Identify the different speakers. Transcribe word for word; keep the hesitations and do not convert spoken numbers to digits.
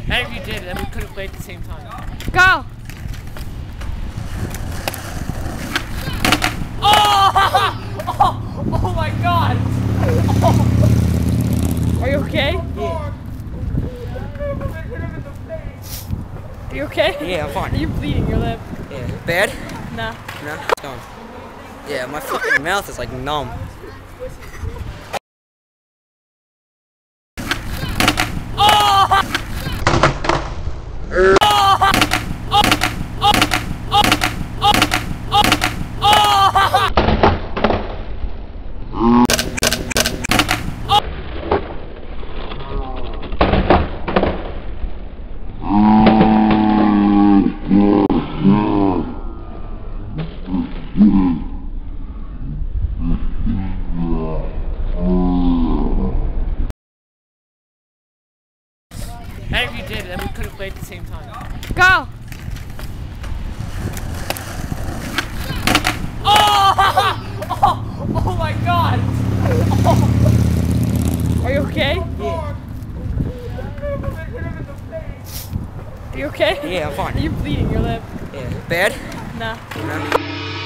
Speaker 1: And if you did, then we could have played at the same time.
Speaker 2: Go!
Speaker 1: Oh! Oh, oh my god! Oh.
Speaker 2: Are you okay?
Speaker 1: Yeah.
Speaker 2: Are you okay?
Speaker 1: Yeah, I'm fine.
Speaker 2: Are you bleeding your lip?
Speaker 1: Yeah. Bad?
Speaker 2: Nah.
Speaker 1: No? Don't. Yeah, my fucking mouth is like numb. And if you did, then we could have played at the same time.
Speaker 2: Go!
Speaker 1: Oh! Oh, oh my god! Oh.
Speaker 2: Are you okay?
Speaker 1: Yeah.
Speaker 2: Are you okay?
Speaker 1: Yeah, I'm fine.
Speaker 2: Are you bleeding your lip?
Speaker 1: Yeah. Bad?
Speaker 2: Nah.
Speaker 1: No?